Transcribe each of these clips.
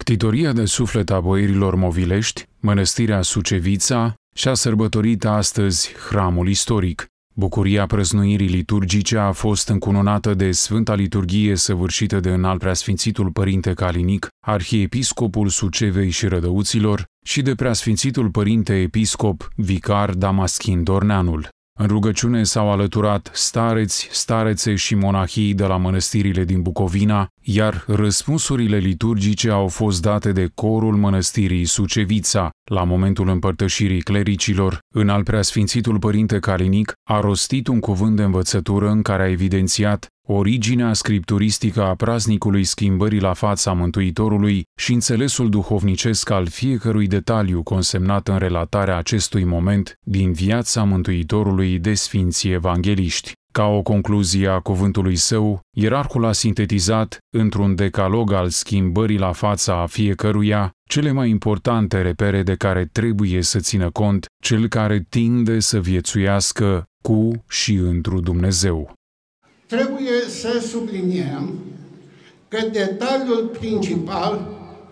Ctitoria de suflet a boierilor movilești, mănăstirea Sucevița, și-a sărbătorit astăzi hramul istoric. Bucuria prăznuirii liturgice a fost încununată de Sfânta Liturghie săvârșită de Înaltpreasfințitul Părinte Calinic, arhiepiscopul Sucevei și Rădăuților, și de Preasfințitul Părinte Episcop Vicar Damaschin Dorneanul. În rugăciune s-au alăturat stareți, starețe și monahii de la mănăstirile din Bucovina, iar răspunsurile liturgice au fost date de corul mănăstirii Sucevița. La momentul împărtășirii clericilor, Înaltpreasfințitul Părinte Calinic a rostit un cuvânt de învățătură în care a evidențiat originea scripturistică a praznicului schimbării la fața Mântuitorului și înțelesul duhovnicesc al fiecărui detaliu consemnat în relatarea acestui moment din viața Mântuitorului de sfinții evangeliști. Ca o concluzie a cuvântului său, ierarhul a sintetizat, într-un decalog al schimbării la fața a fiecăruia, cele mai importante repere de care trebuie să țină cont cel care tinde să viețuiască cu și întru Dumnezeu. Trebuie să subliniem că detaliul principal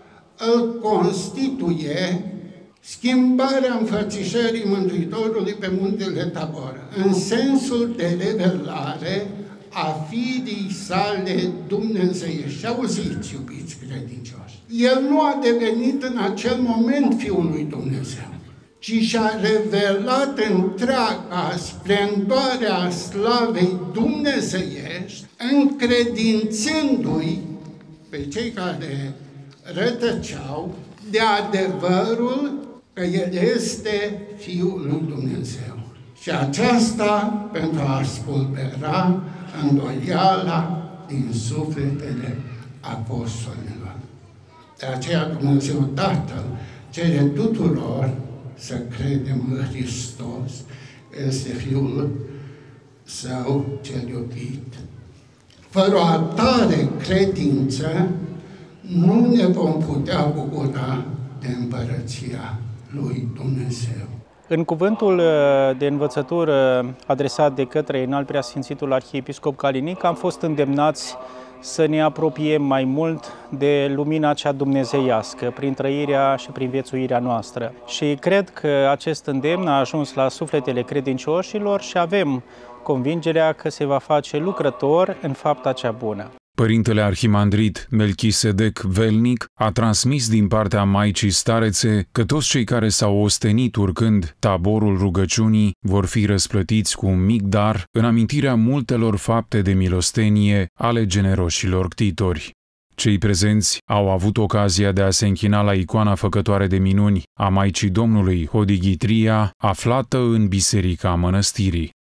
îl constituie schimbarea înfățișării Mântuitorului pe muntele Tabor, în sensul de revelare a firii sale dumnezeiești. Și auziți, iubiți credincioși, El nu a devenit în acel moment Fiul lui Dumnezeu, ci și-a revelat întreaga splendoarea slavei dumnezeiești, încredințându-i pe cei care rătăceau de adevărul că El este Fiul lui Dumnezeu. Și aceasta pentru a spulbera îndoiala din sufletele apostolilor. De aceea Dumnezeu Tatăl cere tuturor să credem în Hristos, este Fiul Său cel iubit. Fără o atare credință, nu ne vom putea bucura de împărăția lui Dumnezeu. În cuvântul de învățătură adresat de către Înaltpreasfințitul Arhiepiscop Calinic, am fost îndemnați să ne apropiem mai mult de lumina cea dumnezeiască, prin trăirea și prin viețuirea noastră. Și cred că acest îndemn a ajuns la sufletele credincioșilor și avem convingerea că se va face lucrător în fapta cea bună. Părintele arhimandrit Melchisedec Velnic a transmis din partea Maicii Starețe că toți cei care s-au ostenit urcând taborul rugăciunii vor fi răsplătiți cu un mic dar în amintirea multelor fapte de milostenie ale generoșilor ctitori. Cei prezenți au avut ocazia de a se închina la icoana făcătoare de minuni a Maicii Domnului Hodighitria, aflată în biserica mănăstirii.